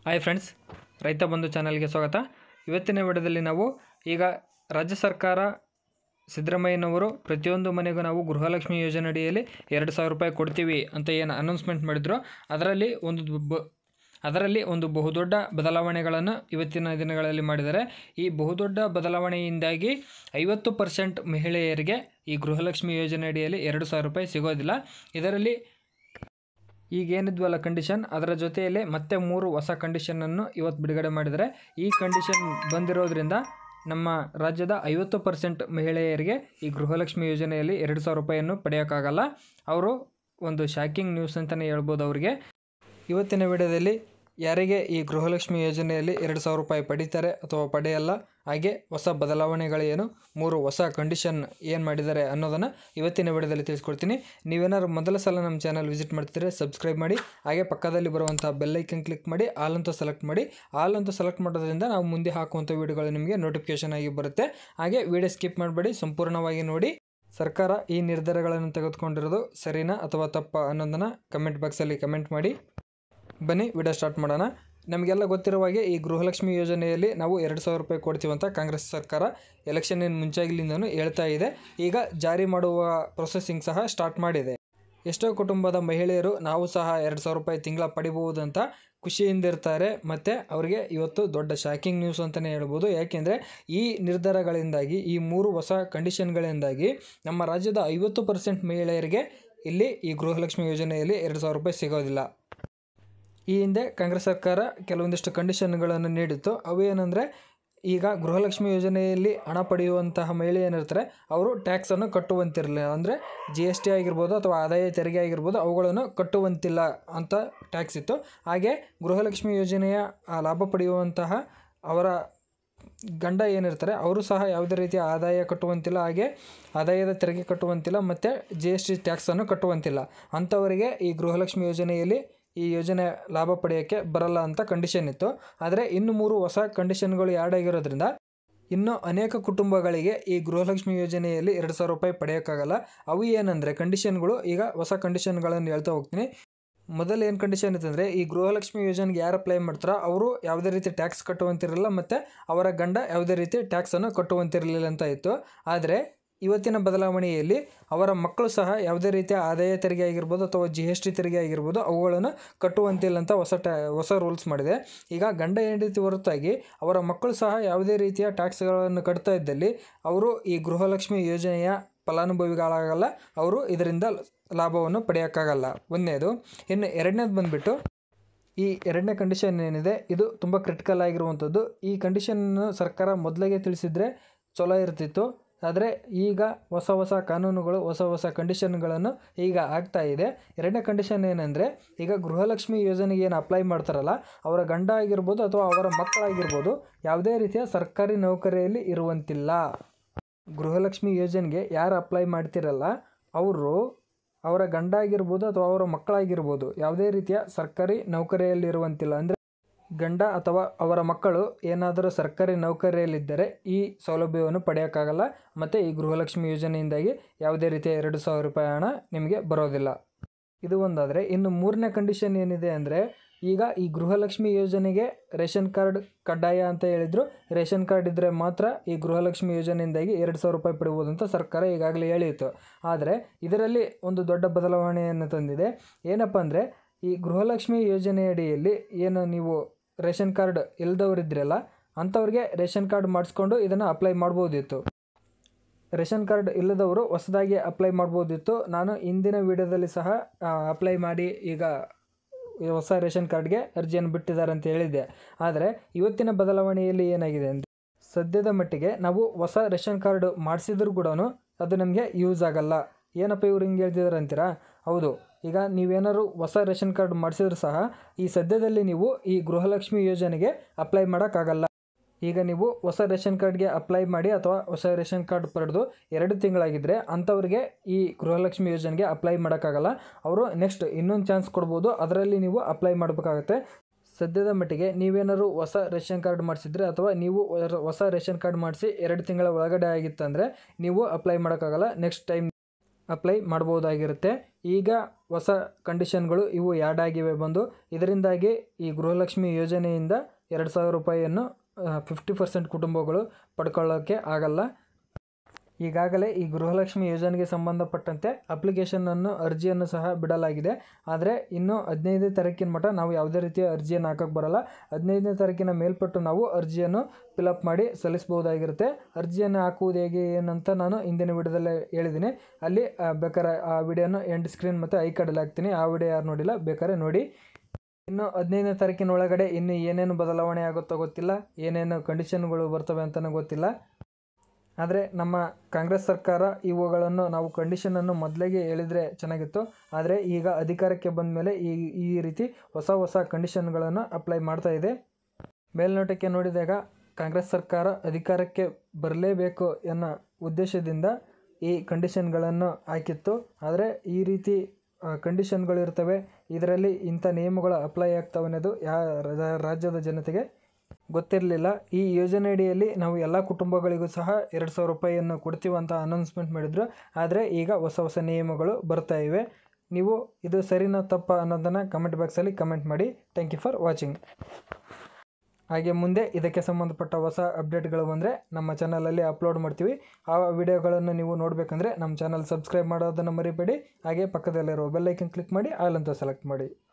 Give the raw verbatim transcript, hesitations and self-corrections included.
Hi friends, ರೈತ ಬಂಧು ಚಾನಲ್ಗೆ ಸ್ವಾಗತ. ಇವತ್ತಿನ ವಿಡಿಯೋದಲ್ಲಿ ನಾವು ಈಗ ರಾಜ್ಯ ಸರ್ಕಾರ ಸಿದ್ದರಾಮಯ್ಯನವರು ಪ್ರತಿಯೊಂದು ಮನೆಗೂ ನಾವು ಗೃಹಲಕ್ಷ್ಮಿ ಯೋಜನೆ ಅಡಿಯಲ್ಲಿ ಎರಡು ಸಾವಿರ ರೂಪಾಯಿ ಕೊಡ್ತೀವಿ ಅಂತ ಏನು ಅನೌನ್ಸ್ಮೆಂಟ್ ಮಾಡಿದ್ರು, ಅದರಲ್ಲಿ ಒಂದು ಬ ಅದರಲ್ಲಿ ಒಂದು ಬಹುದೊಡ್ಡ ಬದಲಾವಣೆಗಳನ್ನು ಇವತ್ತಿನ ದಿನಗಳಲ್ಲಿ ಮಾಡಿದ್ದಾರೆ. ಈ ಬಹುದೊಡ್ಡ ಬದಲಾವಣೆಯಿಂದಾಗಿ ಐವತ್ತು ಪರ್ಸೆಂಟ್ ಮಹಿಳೆಯರಿಗೆ ಈ ಗೃಹಲಕ್ಷ್ಮಿ ಯೋಜನೆ ಅಡಿಯಲ್ಲಿ ಎರಡು ಸಾವಿರ ರೂಪಾಯಿ ಸಿಗೋದಿಲ್ಲ. ಇದರಲ್ಲಿ ಈಗೇನಿದ್ವಲ್ಲ ಕಂಡೀಷನ್, ಅದರ ಜೊತೆಯಲ್ಲೇ ಮತ್ತೆ ಮೂರು ಹೊಸ ಕಂಡೀಷನನ್ನು ಇವತ್ತು ಬಿಡುಗಡೆ ಮಾಡಿದ್ದಾರೆ. ಈ ಕಂಡೀಷನ್ ಬಂದಿರೋದ್ರಿಂದ ನಮ್ಮ ರಾಜ್ಯದ ಐವತ್ತು ಪರ್ಸೆಂಟ್ ಮಹಿಳೆಯರಿಗೆ ಈ ಗೃಹಲಕ್ಷ್ಮಿ ಯೋಜನೆಯಲ್ಲಿ ಎರಡು ಸಾವಿರ ರೂಪಾಯಿಯನ್ನು ಪಡೆಯೋಕ್ಕಾಗಲ್ಲ. ಅವರು ಒಂದು ಶಾಕಿಂಗ್ ನ್ಯೂಸ್ ಅಂತಲೇ ಹೇಳ್ಬೋದು. ಅವರಿಗೆ ಇವತ್ತಿನ ವಿಡಿಯೋದಲ್ಲಿ ಯಾರಿಗೆ ಈ ಗೃಹಲಕ್ಷ್ಮಿ ಯೋಜನೆಯಲ್ಲಿ ಎರಡು ಸಾವಿರ ರೂಪಾಯಿ ಪಡೀತಾರೆ ಅಥವಾ ಪಡೆಯಲ್ಲ, ಹಾಗೆ ಹೊಸ ಬದಲಾವಣೆಗಳೇನು, ಮೂರು ಹೊಸ ಕಂಡೀಷನ್ ಏನು ಮಾಡಿದ್ದಾರೆ ಅನ್ನೋದನ್ನು ಇವತ್ತಿನ ವಿಡಿಯೋದಲ್ಲಿ ತಿಳಿಸ್ಕೊಡ್ತೀನಿ. ನೀವೇನಾದ್ರು ಮೊದಲ ಸಲ ನಮ್ಮ ಚಾನಲ್ ವಿಸಿಟ್ ಮಾಡ್ತಿದ್ರೆ ಸಬ್ಸ್ಕ್ರೈಬ್ ಮಾಡಿ, ಹಾಗೆ ಪಕ್ಕದಲ್ಲಿ ಬರುವಂಥ ಬೆಲ್ಲೈಕನ್ ಕ್ಲಿಕ್ ಮಾಡಿ ಆಲ್ ಅಂತ ಸೆಲೆಕ್ಟ್ ಮಾಡಿ. ಆಲ್ ಅಂತ ಸೆಲೆಕ್ಟ್ ಮಾಡೋದ್ರಿಂದ ನಾವು ಮುಂದೆ ಹಾಕುವಂಥ ವೀಡಿಯೋಗಳು ನಿಮಗೆ ನೋಟಿಫಿಕೇಷನ್ ಆಗಿ ಬರುತ್ತೆ. ಹಾಗೆ ವಿಡಿಯೋ ಸ್ಕಿಪ್ ಮಾಡಬೇಡಿ, ಸಂಪೂರ್ಣವಾಗಿ ನೋಡಿ. ಸರ್ಕಾರ ಈ ನಿರ್ಧಾರಗಳನ್ನು ತೆಗೆದುಕೊಂಡಿರೋದು ಸರಿನಾ ಅಥವಾ ತಪ್ಪಾ ಅನ್ನೋದನ್ನು ಕಮೆಂಟ್ ಬಾಕ್ಸಲ್ಲಿ ಕಮೆಂಟ್ ಮಾಡಿ. ಬನ್ನಿ ವಿಡಿಯೋ ಸ್ಟಾರ್ಟ್ ಮಾಡೋಣ. ನಮಗೆಲ್ಲ ಗೊತ್ತಿರುವ ಹಾಗೆ ಈ ಗೃಹಲಕ್ಷ್ಮಿ ಯೋಜನೆಯಲ್ಲಿ ನಾವು ಎರಡು ಸಾವಿರ ರೂಪಾಯಿ ಕೊಡ್ತೀವಂತ ಕಾಂಗ್ರೆಸ್ ಸರ್ಕಾರ ಎಲೆಕ್ಷನ್ನಿನ ಮುಂಚಾಗಿಲಿಂದನೂ ಹೇಳ್ತಾ ಇದೆ. ಈಗ ಜಾರಿ ಮಾಡುವ ಪ್ರೊಸೆಸಿಂಗ್ ಸಹ ಸ್ಟಾರ್ಟ್ ಮಾಡಿದೆ. ಎಷ್ಟೋ ಕುಟುಂಬದ ಮಹಿಳೆಯರು ನಾವು ಸಹ ಎರಡು ಸಾವಿರ ರೂಪಾಯಿ ತಿಂಗಳ ಪಡಿಬಹುದು ಅಂತ ಖುಷಿಯಿಂದಿರ್ತಾರೆ. ಮತ್ತು ಅವರಿಗೆ ಇವತ್ತು ದೊಡ್ಡ ಶಾಕಿಂಗ್ ನ್ಯೂಸ್ ಅಂತಲೇ ಹೇಳ್ಬೋದು. ಯಾಕೆಂದರೆ ಈ ನಿರ್ಧಾರಗಳಿಂದಾಗಿ, ಈ ಮೂರು ಹೊಸ ಕಂಡೀಷನ್ಗಳಿಂದಾಗಿ ನಮ್ಮ ರಾಜ್ಯದ ಐವತ್ತು ಪರ್ಸೆಂಟ್ ಮಹಿಳೆಯರಿಗೆ ಇಲ್ಲಿ ಈ ಗೃಹಲಕ್ಷ್ಮಿ ಯೋಜನೆಯಲ್ಲಿ ಎರಡು ಸಾವಿರ ರೂಪಾಯಿ ಸಿಗೋದಿಲ್ಲ. ಈ ಹಿಂದೆ ಕಾಂಗ್ರೆಸ್ ಸರ್ಕಾರ ಕೆಲವೊಂದಿಷ್ಟು ಕಂಡೀಷನ್ಗಳನ್ನು ನೀಡಿತ್ತು. ಅವು ಏನಂದರೆ, ಈಗ ಗೃಹಲಕ್ಷ್ಮಿ ಯೋಜನೆಯಲ್ಲಿ ಹಣ ಪಡೆಯುವಂತಹ ಮಹಿಳೆ ಏನಿರ್ತಾರೆ ಅವರು ಟ್ಯಾಕ್ಸನ್ನು ಕಟ್ಟುವಂತಿರಲಿಲ್ಲ. ಅಂದರೆ ಜಿ ಎಸ್ ಟಿ ಆಗಿರ್ಬೋದು ಅಥವಾ ಆದಾಯ ತೆರಿಗೆ ಆಗಿರ್ಬೋದು, ಅವುಗಳನ್ನು ಕಟ್ಟುವಂತಿಲ್ಲ ಅಂತ ಟ್ಯಾಕ್ಸ್ ಇತ್ತು. ಹಾಗೆ ಗೃಹಲಕ್ಷ್ಮಿ ಯೋಜನೆಯ ಲಾಭ ಪಡೆಯುವಂತಹ ಅವರ ಗಂಡ ಏನಿರ್ತಾರೆ ಅವರು ಸಹ ಯಾವುದೇ ರೀತಿಯ ಆದಾಯ ಕಟ್ಟುವಂತಿಲ್ಲ, ಹಾಗೆ ಆದಾಯದ ತೆರಿಗೆ ಕಟ್ಟುವಂತಿಲ್ಲ, ಮತ್ತು ಜಿ ಎಸ್ ಟಿ ಟ್ಯಾಕ್ಸನ್ನು ಕಟ್ಟುವಂತಿಲ್ಲ. ಅಂಥವರಿಗೆ ಈ ಗೃಹಲಕ್ಷ್ಮಿ ಯೋಜನೆಯಲ್ಲಿ ಈ ಯೋಜನೆ ಲಾಭ ಪಡೆಯೋಕ್ಕೆ ಬರಲ್ಲ ಅಂತ ಕಂಡೀಷನ್ ಇತ್ತು. ಆದರೆ ಇನ್ನು ಮೂರು ಹೊಸ ಕಂಡೀಷನ್ಗಳು ಆ್ಯಡ್ ಆಗಿರೋದ್ರಿಂದ ಇನ್ನೂ ಅನೇಕ ಕುಟುಂಬಗಳಿಗೆ ಈ ಗೃಹಲಕ್ಷ್ಮಿ ಯೋಜನೆಯಲ್ಲಿ ಎರಡು ಸಾವಿರ ರೂಪಾಯಿ ಪಡೆಯೋಕ್ಕಾಗಲ್ಲ. ಅವು ಏನಂದರೆ ಕಂಡೀಷನ್ಗಳು, ಈಗ ಹೊಸ ಕಂಡೀಷನ್ಗಳನ್ನು ಹೇಳ್ತಾ ಹೋಗ್ತೀನಿ. ಮೊದಲು ಏನು ಕಂಡೀಷನ್ ಇತ್ತಂದರೆ, ಈ ಗೃಹಲಕ್ಷ್ಮಿ ಯೋಜನೆಗೆ ಯಾರು ಅಪ್ಲೈ ಮಾಡ್ತಾರೋ ಅವರು ಯಾವುದೇ ರೀತಿ ಟ್ಯಾಕ್ಸ್ ಕಟ್ಟುವಂತಿರಲಿಲ್ಲ, ಮತ್ತು ಅವರ ಗಂಡ ಯಾವುದೇ ರೀತಿ ಟ್ಯಾಕ್ಸನ್ನು ಕಟ್ಟುವಂತಿರಲಿಲ್ಲ ಅಂತ ಇತ್ತು. ಆದರೆ ಇವತ್ತಿನ ಬದಲಾವಣೆಯಲ್ಲಿ ಅವರ ಮಕ್ಕಳು ಸಹ ಯಾವುದೇ ರೀತಿಯ ಆದಾಯ ತೆರಿಗೆ ಆಗಿರ್ಬೋದು ಅಥವಾ ಜಿ ಎಸ್ ಟಿ ತೆರಿಗೆ ಆಗಿರ್ಬೋದು ಅವುಗಳನ್ನು ಕಟ್ಟುವಂತಿಲ್ಲ ಅಂತ ಹೊಸ ಟ್ಯಾ ಹೊಸ ರೂಲ್ಸ್ ಮಾಡಿದೆ. ಈಗ ಗಂಡ ಹೆಂಡತಿ ಹೊರತಾಗಿ ಅವರ ಮಕ್ಕಳು ಸಹ ಯಾವುದೇ ರೀತಿಯ ಟ್ಯಾಕ್ಸ್ಗಳನ್ನು ಕಟ್ತಾ ಇದ್ದಲ್ಲಿ ಅವರು ಈ ಗೃಹಲಕ್ಷ್ಮಿ ಯೋಜನೆಯ ಫಲಾನುಭವಿಗಳಾಗಲ್ಲ, ಅವರು ಇದರಿಂದ ಲಾಭವನ್ನು ಪಡೆಯೋಕ್ಕಾಗಲ್ಲ. ಒಂದನೇದು. ಇನ್ನು ಎರಡನೇದು ಬಂದುಬಿಟ್ಟು, ಈ ಎರಡನೇ ಕಂಡೀಷನ್ ಏನಿದೆ ಇದು ತುಂಬ ಕ್ರಿಟಿಕಲ್ ಆಗಿರುವಂಥದ್ದು. ಈ ಕಂಡೀಷನ್ನು ಸರ್ಕಾರ ಮೊದಲಿಗೆ ತಿಳಿಸಿದರೆ ಚಲೋ ಇರ್ತಿತ್ತು. ಆದರೆ ಈಗ ಹೊಸ ಹೊಸ ಕಾನೂನುಗಳು, ಹೊಸ ಹೊಸ ಕಂಡೀಷನ್ಗಳನ್ನು ಈಗ ಆಗ್ತಾ ಇದೆ. ಎರಡನೇ ಕಂಡೀಷನ್ ಏನಂದರೆ, ಈಗ ಗೃಹಲಕ್ಷ್ಮಿ ಯೋಜನೆಗೆ ಏನು ಅಪ್ಲೈ ಮಾಡ್ತಾರಲ್ಲ ಅವರ ಗಂಡ ಆಗಿರ್ಬೋದು ಅಥವಾ ಅವರ ಮಕ್ಕಳಾಗಿರ್ಬೋದು ಯಾವುದೇ ರೀತಿಯ ಸರ್ಕಾರಿ ನೌಕರಿಯಲ್ಲಿ ಇರುವಂತಿಲ್ಲ. ಗೃಹಲಕ್ಷ್ಮಿ ಯೋಜನೆಗೆ ಯಾರು ಅಪ್ಲೈ ಮಾಡ್ತಿರಲ್ಲ ಅವರು ಅವರ ಗಂಡ ಆಗಿರ್ಬೋದು ಅಥವಾ ಅವರ ಮಕ್ಕಳಾಗಿರ್ಬೋದು ಯಾವುದೇ ರೀತಿಯ ಸರ್ಕಾರಿ ನೌಕರಿಯಲ್ಲಿರುವಂತಿಲ್ಲ. ಅಂದರೆ ಗಂಡ ಅಥವಾ ಅವರ ಮಕ್ಕಳು ಏನಾದರೂ ಸರ್ಕಾರಿ ನೌಕರಿಯಲ್ಲಿದ್ದರೆ ಈ ಸೌಲಭ್ಯವನ್ನು ಪಡೆಯೋಕ್ಕಾಗಲ್ಲ, ಮತ್ತು ಈ ಗೃಹಲಕ್ಷ್ಮಿ ಯೋಜನೆಯಿಂದಾಗಿ ಯಾವುದೇ ರೀತಿಯ ಎರಡು ಸಾವಿರ ರೂಪಾಯಿ ಹಣ ನಿಮಗೆ ಬರೋದಿಲ್ಲ. ಇದು ಒಂದಾದರೆ, ಇನ್ನು ಮೂರನೇ ಕಂಡೀಷನ್ ಏನಿದೆ ಅಂದರೆ, ಈಗ ಈ ಗೃಹಲಕ್ಷ್ಮಿ ಯೋಜನೆಗೆ ರೇಷನ್ ಕಾರ್ಡ್ ಕಡ್ಡಾಯ ಅಂತ ಹೇಳಿದರು. ರೇಷನ್ ಕಾರ್ಡ್ ಇದ್ದರೆ ಮಾತ್ರ ಈ ಗೃಹಲಕ್ಷ್ಮಿ ಯೋಜನೆಯಿಂದಾಗಿ ಎರಡು ಸಾವಿರ ರೂಪಾಯಿ ಪಡಿಬೋದು ಅಂತ ಸರ್ಕಾರ ಈಗಾಗಲೇ ಹೇಳಿತ್ತು. ಆದರೆ ಇದರಲ್ಲಿ ಒಂದು ದೊಡ್ಡ ಬದಲಾವಣೆಯನ್ನು ತಂದಿದೆ. ಏನಪ್ಪ ಅಂದರೆ, ಈ ಗೃಹಲಕ್ಷ್ಮಿ ಯೋಜನೆಯಡಿಯಲ್ಲಿ ಏನು ನೀವು ರೇಷನ್ ಕಾರ್ಡ್ ಇಲ್ಲದವರಿದ್ರಲ್ಲ ಅಂಥವ್ರಿಗೆ ರೇಷನ್ ಕಾರ್ಡ್ ಮಾಡಿಸ್ಕೊಂಡು ಇದನ್ನು ಅಪ್ಲೈ ಮಾಡ್ಬೋದಿತ್ತು. ರೇಷನ್ ಕಾರ್ಡ್ ಇಲ್ಲದವರು ಹೊಸದಾಗಿ ಅಪ್ಲೈ ಮಾಡ್ಬೋದಿತ್ತು. ನಾನು ಹಿಂದಿನ ವಿಡಿಯೋದಲ್ಲಿ ಸಹ ಅಪ್ಲೈ ಮಾಡಿ ಈಗ ಹೊಸ ರೇಷನ್ ಕಾರ್ಡ್ಗೆ ಅರ್ಜಿಯನ್ನು ಬಿಟ್ಟಿದ್ದಾರೆ ಅಂತ ಹೇಳಿದ್ದೆ. ಆದರೆ ಇವತ್ತಿನ ಬದಲಾವಣೆಯಲ್ಲಿ ಏನಾಗಿದೆ ಅಂದರೆ, ಸದ್ಯದ ಮಟ್ಟಿಗೆ ನಾವು ಹೊಸ ರೇಷನ್ ಕಾರ್ಡ್ ಮಾಡಿಸಿದ್ರು ಕೂಡ ಅದು ನಮಗೆ ಯೂಸ್ ಆಗಲ್ಲ. ಏನಪ್ಪ ಇವ್ರು ಹಿಂಗೆ ಹೇಳ್ತಿದ್ದಾರೆ ಅಂತೀರಾ? ಹೌದು, ಈಗ ನೀವೇನಾದ್ರು ಹೊಸ ರೇಷನ್ ಕಾರ್ಡ್ ಮಾಡಿಸಿದ್ರು ಸಹ ಈ ಸದ್ಯದಲ್ಲಿ ನೀವು ಈ ಗೃಹಲಕ್ಷ್ಮಿ ಯೋಜನೆಗೆ ಅಪ್ಲೈ ಮಾಡೋಕ್ಕಾಗಲ್ಲ. ಈಗ ನೀವು ಹೊಸ ರೇಷನ್ ಕಾರ್ಡ್ಗೆ ಅಪ್ಲೈ ಮಾಡಿ ಅಥವಾ ಹೊಸ ರೇಷನ್ ಕಾರ್ಡ್ ಪಡೆದು ಎರಡು ತಿಂಗಳಾಗಿದ್ದರೆ ಅಂಥವ್ರಿಗೆ ಈ ಗೃಹಲಕ್ಷ್ಮಿ ಯೋಜನೆಗೆ ಅಪ್ಲೈ ಮಾಡೋಕ್ಕಾಗಲ್ಲ. ಅವರು ನೆಕ್ಸ್ಟ್ ಇನ್ನೊಂದು ಚಾನ್ಸ್ ಕೊಡ್ಬೋದು, ಅದರಲ್ಲಿ ನೀವು ಅಪ್ಲೈ ಮಾಡಬೇಕಾಗತ್ತೆ. ಸದ್ಯದ ಮಟ್ಟಿಗೆ ನೀವೇನಾದ್ರು ಹೊಸ ರೇಷನ್ ಕಾರ್ಡ್ ಮಾಡಿಸಿದ್ರೆ ಅಥವಾ ನೀವು ಹೊಸ ರೇಷನ್ ಕಾರ್ಡ್ ಮಾಡಿಸಿ ಎರಡು ತಿಂಗಳ ಒಳಗಡೆ ಆಗಿತ್ತಂದರೆ ನೀವು ಅಪ್ಲೈ ಮಾಡೋಕ್ಕಾಗಲ್ಲ. ನೆಕ್ಸ್ಟ್ ಟೈಮ್ ಅಪ್ಲೈ ಮಾಡ್ಬೋದಾಗಿರುತ್ತೆ. ಈಗ ಹೊಸ ಕಂಡೀಷನ್ಗಳು ಇವು ಆ್ಯಡ್ ಆಗಿವೆ ಬಂದು, ಇದರಿಂದಾಗಿ ಈ ಗೃಹಲಕ್ಷ್ಮಿ ಯೋಜನೆಯಿಂದ ಎರಡು ಸಾವಿರ ರೂಪಾಯಿಯನ್ನು ಫಿಫ್ಟಿ ಪರ್ಸೆಂಟ್ ಕುಟುಂಬಗಳು ಪಡ್ಕೊಳ್ಳೋಕ್ಕೆ ಆಗಲ್ಲ. ಈಗಾಗಲೇ ಈ ಗೃಹಲಕ್ಷ್ಮಿ ಯೋಜನೆಗೆ ಸಂಬಂಧಪಟ್ಟಂತೆ ಅಪ್ಲಿಕೇಶನನ್ನು ಅರ್ಜಿಯನ್ನು ಸಹ ಬಿಡಲಾಗಿದೆ. ಆದರೆ ಇನ್ನು ಹದಿನೈದನೇ ತಾರೀಕಿನ ಮಟ್ಟ ನಾವು ಯಾವುದೇ ರೀತಿಯ ಅರ್ಜಿಯನ್ನು ಹಾಕೋಕ್ಕೆ ಬರಲ್ಲ. ಹದಿನೈದನೇ ತಾರೀಕಿನ ಮೇಲ್ಪಟ್ಟು ನಾವು ಅರ್ಜಿಯನ್ನು ಫಿಲಪ್ ಮಾಡಿ ಸಲ್ಲಿಸ್ಬೋದಾಗಿರುತ್ತೆ. ಅರ್ಜಿಯನ್ನು ಹಾಕುವುದು ಹೇಗೆ ಏನಂತ ನಾನು ಹಿಂದಿನ ವಿಡಿಯೋದಲ್ಲೇ ಹೇಳಿದ್ದೀನಿ. ಅಲ್ಲಿ ಬೇಕಾದ್ರೆ ಆ ವಿಡಿಯೋನ ಎಂಡ್ ಸ್ಕ್ರೀನ್ ಮತ್ತು ಐ ಕಾರ್ಡಲ್ಲಿ ಹಾಕ್ತೀನಿ. ಆ ವಿಡಿಯೋ ಯಾರು ನೋಡಿಲ್ಲ ಬೇಕಾದ್ರೆ ನೋಡಿ. ಇನ್ನು ಹದಿನೈದನೇ ತಾರೀಕಿನ ಒಳಗಡೆ ಇನ್ನು ಏನೇನು ಬದಲಾವಣೆ ಆಗುತ್ತೋ ಗೊತ್ತಿಲ್ಲ, ಏನೇನು ಕಂಡೀಷನ್ಗಳು ಬರ್ತವೆ ಅಂತಲೂ ಗೊತ್ತಿಲ್ಲ. ಆದರೆ ನಮ್ಮ ಕಾಂಗ್ರೆಸ್ ಸರ್ಕಾರ ಇವುಗಳನ್ನು ನಾವು ಕಂಡೀಷನನ್ನು ಮೊದಲಿಗೆ ಹೇಳಿದರೆ ಚೆನ್ನಾಗಿತ್ತು. ಆದರೆ ಈಗ ಅಧಿಕಾರಕ್ಕೆ ಬಂದ ಮೇಲೆ ಈ ಈ ರೀತಿ ಹೊಸ ಹೊಸ ಕಂಡೀಷನ್ಗಳನ್ನು ಅಪ್ಲೈ ಮಾಡ್ತಾ ಇದೆ. ಮೇಲ್ನೋಟಕ್ಕೆ ನೋಡಿದಾಗ ಕಾಂಗ್ರೆಸ್ ಸರ್ಕಾರ ಅಧಿಕಾರಕ್ಕೆ ಬರಲೇಬೇಕು ಅನ್ನೋ ಉದ್ದೇಶದಿಂದ ಈ ಕಂಡೀಷನ್ಗಳನ್ನು ಹಾಕಿತ್ತು. ಆದರೆ ಈ ರೀತಿ ಕಂಡೀಷನ್ಗಳಿರ್ತವೆ, ಇದರಲ್ಲಿ ಇಂಥ ನಿಯಮಗಳು ಅಪ್ಲೈ ಆಗ್ತವೆ ಅನ್ನೋದು ಯಾ ರಾಜ್ಯದ ಜನತೆಗೆ ಗೊತ್ತಿರಲಿಲ್ಲ. ಈ ಯೋಜನೆಯಡಿಯಲ್ಲಿ ನಾವು ಎಲ್ಲ ಕುಟುಂಬಗಳಿಗೂ ಸಹ ಎರಡು ಸಾವಿರ ರೂಪಾಯಿಯನ್ನು ಕೊಡ್ತೀವಂತ ಅನೌನ್ಸ್ಮೆಂಟ್ ಮಾಡಿದ್ರು. ಆದರೆ ಈಗ ಹೊಸ ಹೊಸ ನಿಯಮಗಳು ಬರ್ತಾ ಇವೆ. ನೀವು ಇದು ಸರಿನಾ ತಪ್ಪಾ ಅನ್ನೋದನ್ನು ಕಮೆಂಟ್ ಬಾಕ್ಸಲ್ಲಿ ಕಮೆಂಟ್ ಮಾಡಿ. Thank you for watching. ಹಾಗೆ ಮುಂದೆ ಇದಕ್ಕೆ ಸಂಬಂಧಪಟ್ಟ ಹೊಸ ಅಪ್ಡೇಟ್ಗಳು ಬಂದರೆ ನಮ್ಮ ಚಾನಲಲ್ಲಿ ಅಪ್ಲೋಡ್ ಮಾಡ್ತೀವಿ. ಆ ವಿಡಿಯೋಗಳನ್ನು ನೀವು ನೋಡಬೇಕಂದ್ರೆ ನಮ್ಮ ಚಾನಲ್ ಸಬ್ಸ್ಕ್ರೈಬ್ ಮಾಡೋದನ್ನು ಮರಿಬೇಡಿ. ಹಾಗೆ ಪಕ್ಕದಲ್ಲಿರೋ ಬೆಲ್ ಐಕನ್ ಕ್ಲಿಕ್ ಮಾಡಿ ಆಲ್ ಅಂತ ಸೆಲೆಕ್ಟ್ ಮಾಡಿ.